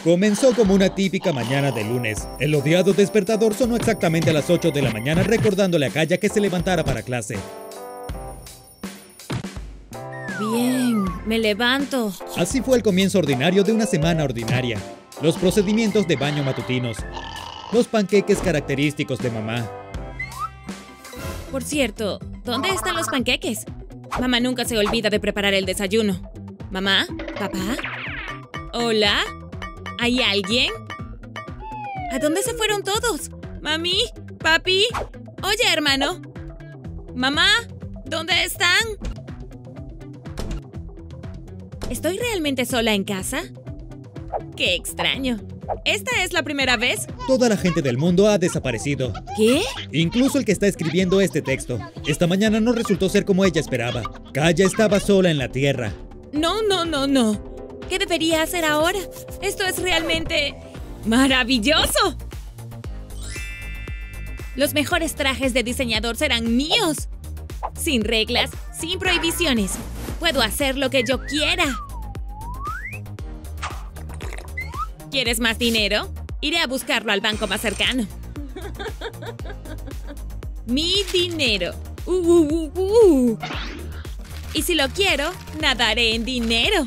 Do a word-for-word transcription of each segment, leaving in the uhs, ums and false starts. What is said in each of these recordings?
Comenzó como una típica mañana de lunes. El odiado despertador sonó exactamente a las ocho de la mañana, recordándole a Kaya que se levantara para clase. Bien, me levanto. Así fue el comienzo ordinario de una semana ordinaria. Los procedimientos de baño matutinos. Los panqueques característicos de mamá. Por cierto, ¿dónde están los panqueques? Mamá nunca se olvida de preparar el desayuno. ¿Mamá? ¿Papá? ¿Hola? ¿Hay alguien? ¿A dónde se fueron todos? ¿Mami? ¿Papi? Oye, hermano. ¿Mamá? ¿Dónde están? ¿Estoy realmente sola en casa? ¡Qué extraño! ¿Esta es la primera vez? Toda la gente del mundo ha desaparecido. ¿Qué? Incluso el que está escribiendo este texto. Esta mañana no resultó ser como ella esperaba. Kaya estaba sola en la tierra. No, no, no, no. ¿Qué debería hacer ahora? Esto es realmente maravilloso. Los mejores trajes de diseñador serán míos. Sin reglas, sin prohibiciones. Puedo hacer lo que yo quiera. ¿Quieres más dinero? Iré a buscarlo al banco más cercano. Mi dinero. Uh, uh, uh, uh. Y si lo quiero, nadaré en dinero.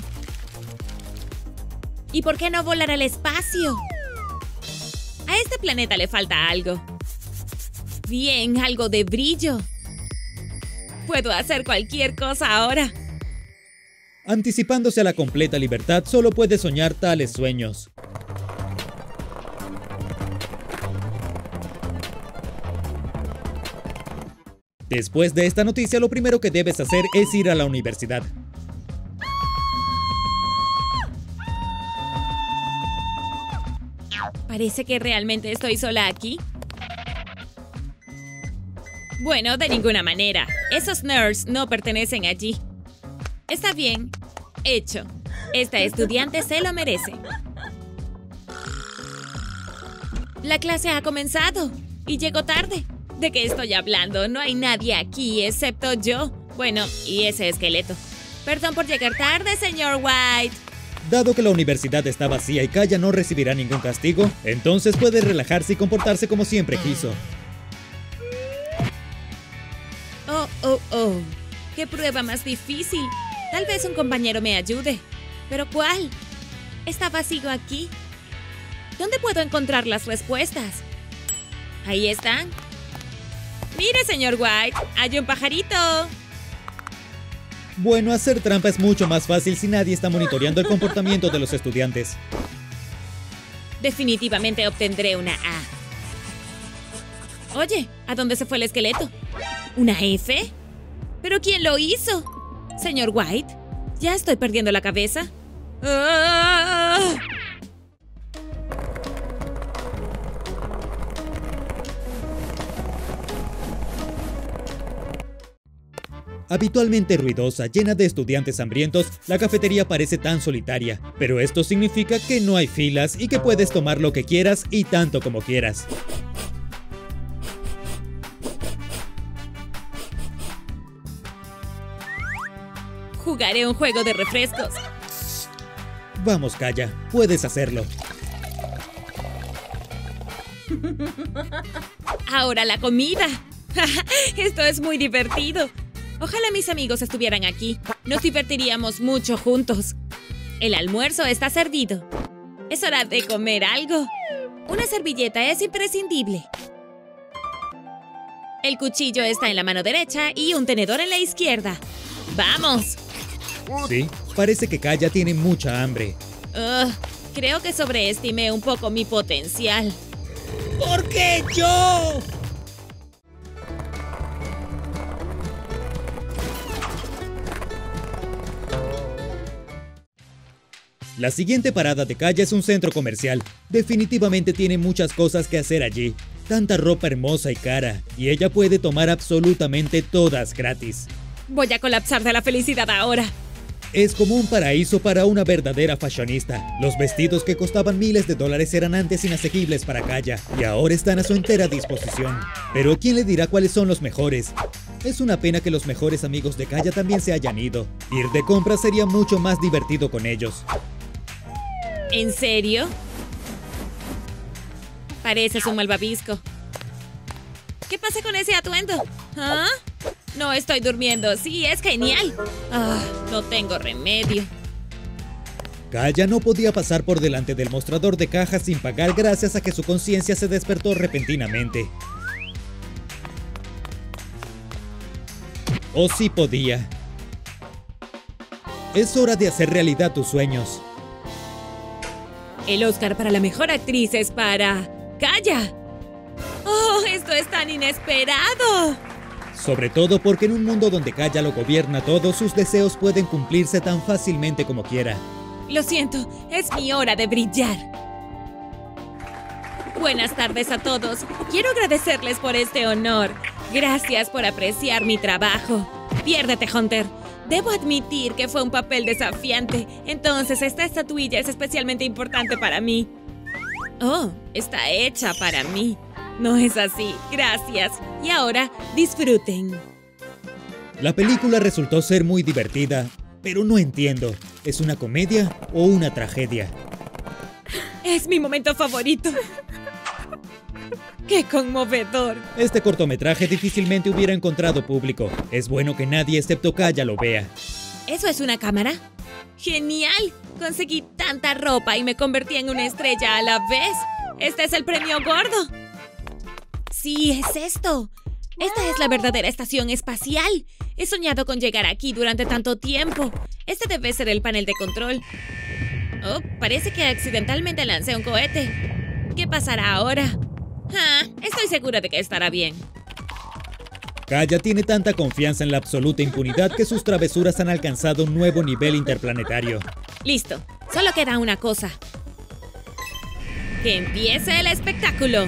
¿Y por qué no volar al espacio? A este planeta le falta algo. Bien, algo de brillo. Puedo hacer cualquier cosa ahora. Anticipándose a la completa libertad, solo puede soñar tales sueños. Después de esta noticia, lo primero que debes hacer es ir a la universidad. Parece que realmente estoy sola aquí. Bueno, de ninguna manera. Esos nerds no pertenecen allí. Está bien. Hecho. Esta estudiante se lo merece. La clase ha comenzado. Y llegó tarde. ¿De qué estoy hablando? No hay nadie aquí excepto yo. Bueno, y ese esqueleto. Perdón por llegar tarde, señor White. Dado que la universidad está vacía y Kaya no recibirá ningún castigo, entonces puede relajarse y comportarse como siempre quiso. Oh, oh, oh. ¡Qué prueba más difícil! Tal vez un compañero me ayude. ¿Pero cuál? ¿Está vacío aquí? ¿Dónde puedo encontrar las respuestas? Ahí están. ¡Mire, señor White! ¡Hay un pajarito! Bueno, hacer trampa es mucho más fácil si nadie está monitoreando el comportamiento de los estudiantes. Definitivamente obtendré una A. Oye, ¿a dónde se fue el esqueleto? ¿Una F? ¿Pero quién lo hizo? Señor White, ¿ya estoy perdiendo la cabeza? ¡Ah! Habitualmente ruidosa, llena de estudiantes hambrientos, la cafetería parece tan solitaria. Pero esto significa que no hay filas y que puedes tomar lo que quieras y tanto como quieras. Jugaré un juego de refrescos. Vamos, Kaya, puedes hacerlo. Ahora la comida. Esto es muy divertido. Ojalá mis amigos estuvieran aquí. Nos divertiríamos mucho juntos. El almuerzo está servido. Es hora de comer algo. Una servilleta es imprescindible. El cuchillo está en la mano derecha y un tenedor en la izquierda. ¡Vamos! Sí, parece que Kaya tiene mucha hambre. Uh, creo que sobreestimé un poco mi potencial. ¿Por qué yo? La siguiente parada de Kaya es un centro comercial. Definitivamente tiene muchas cosas que hacer allí. Tanta ropa hermosa y cara. Y ella puede tomar absolutamente todas gratis. Voy a colapsar de la felicidad ahora. Es como un paraíso para una verdadera fashionista. Los vestidos que costaban miles de dólares eran antes inasequibles para Kaya. Y ahora están a su entera disposición. Pero ¿quién le dirá cuáles son los mejores? Es una pena que los mejores amigos de Kaya también se hayan ido. Ir de compras sería mucho más divertido con ellos. ¿En serio? Pareces un malvavisco. ¿Qué pasa con ese atuendo? ¿Ah? No estoy durmiendo. Sí, es genial. Ah, no tengo remedio. Kaya no podía pasar por delante del mostrador de cajas sin pagar gracias a que su conciencia se despertó repentinamente. O sí podía. Es hora de hacer realidad tus sueños. El Oscar para la mejor actriz es para Kaya. ¡Oh, esto es tan inesperado! Sobre todo porque en un mundo donde Kaya lo gobierna todo, sus deseos pueden cumplirse tan fácilmente como quiera. Lo siento, es mi hora de brillar. Buenas tardes a todos. Quiero agradecerles por este honor. Gracias por apreciar mi trabajo. Piérdete, Hunter. Debo admitir que fue un papel desafiante, entonces esta estatuilla es especialmente importante para mí. Oh, está hecha para mí. No es así, gracias. Y ahora, disfruten. La película resultó ser muy divertida, pero no entiendo. ¿Es una comedia o una tragedia? Es mi momento favorito. ¡Qué conmovedor! Este cortometraje difícilmente hubiera encontrado público. Es bueno que nadie excepto Kaya lo vea. ¿Eso es una cámara? ¡Genial! Conseguí tanta ropa y me convertí en una estrella a la vez. ¡Este es el premio gordo! ¡Sí, es esto! Esta es la verdadera estación espacial. He soñado con llegar aquí durante tanto tiempo. Este debe ser el panel de control. Oh, parece que accidentalmente lancé un cohete. ¿Qué pasará ahora? Ah, estoy segura de que estará bien. Kaya tiene tanta confianza en la absoluta impunidad que sus travesuras han alcanzado un nuevo nivel interplanetario. Listo, solo queda una cosa. ¡Que empiece el espectáculo!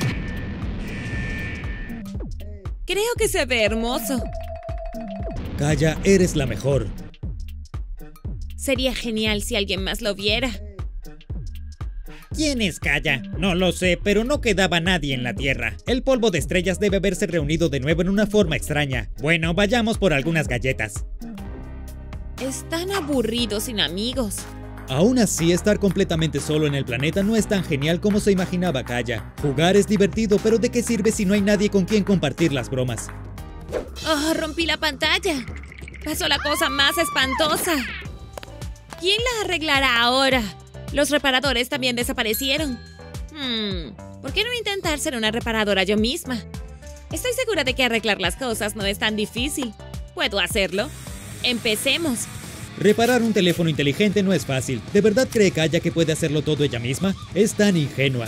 Creo que se ve hermoso. Kaya, eres la mejor. Sería genial si alguien más lo viera. ¿Quién es Kaya? No lo sé, pero no quedaba nadie en la Tierra. El polvo de estrellas debe haberse reunido de nuevo en una forma extraña. Bueno, vayamos por algunas galletas. Están aburridos sin amigos. Aún así, estar completamente solo en el planeta no es tan genial como se imaginaba Kaya. Jugar es divertido, pero ¿de qué sirve si no hay nadie con quien compartir las bromas? ¡Oh, rompí la pantalla! Pasó la cosa más espantosa. ¿Quién la arreglará ahora? Los reparadores también desaparecieron. Hmm, ¿por qué no intentar ser una reparadora yo misma? Estoy segura de que arreglar las cosas no es tan difícil. ¿Puedo hacerlo? Empecemos. Reparar un teléfono inteligente no es fácil. ¿De verdad cree Kaya que puede hacerlo todo ella misma? Es tan ingenua.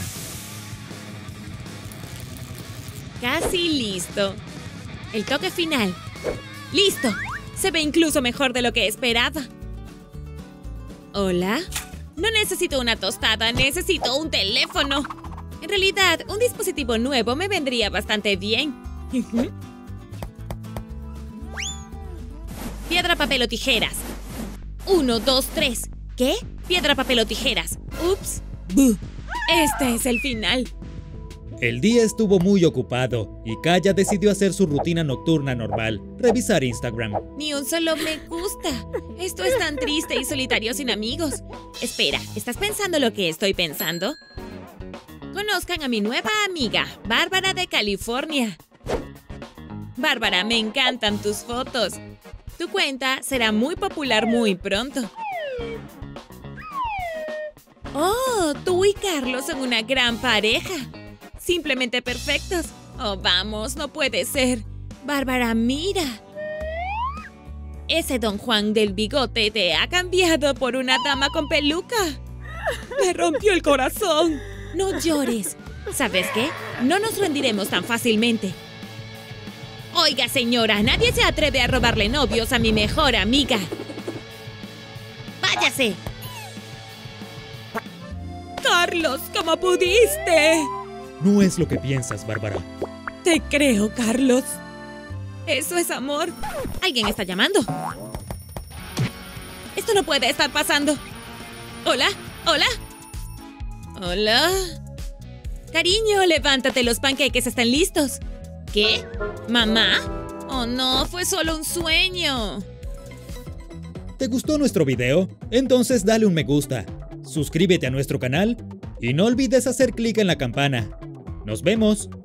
Casi listo. El toque final. ¡Listo! Se ve incluso mejor de lo que esperaba. ¿Hola? No necesito una tostada, necesito un teléfono. En realidad, un dispositivo nuevo me vendría bastante bien. Piedra, papel o tijeras. Uno, dos, tres. ¿Qué? Piedra, papel o tijeras. Ups. Buh. Este es el final. El día estuvo muy ocupado y Kaya decidió hacer su rutina nocturna normal, revisar Instagram. Ni un solo me gusta. Esto es tan triste y solitario sin amigos. Espera, ¿estás pensando lo que estoy pensando? Conozcan a mi nueva amiga, Bárbara de California. Bárbara, me encantan tus fotos. Tu cuenta será muy popular muy pronto. Oh, tú y Carlos son una gran pareja. Simplemente perfectos. Oh, vamos, no puede ser. Bárbara, mira. Ese don Juan del bigote te ha cambiado por una dama con peluca. Me rompió el corazón. No llores. ¿Sabes qué? No nos rendiremos tan fácilmente. Oiga, señora, nadie se atreve a robarle novios a mi mejor amiga. ¡Váyase! Carlos, ¿cómo pudiste? No es lo que piensas, Bárbara. Te creo, Carlos. Eso es amor. Alguien está llamando. Esto no puede estar pasando. ¿Hola? ¿Hola? ¿Hola? Cariño, levántate, los panqueques están listos. ¿Qué? ¿Mamá? Oh, no, fue solo un sueño. ¿Te gustó nuestro video? Entonces dale un me gusta. suscríbete a nuestro canal y no olvides hacer clic en la campana. ¡Nos vemos!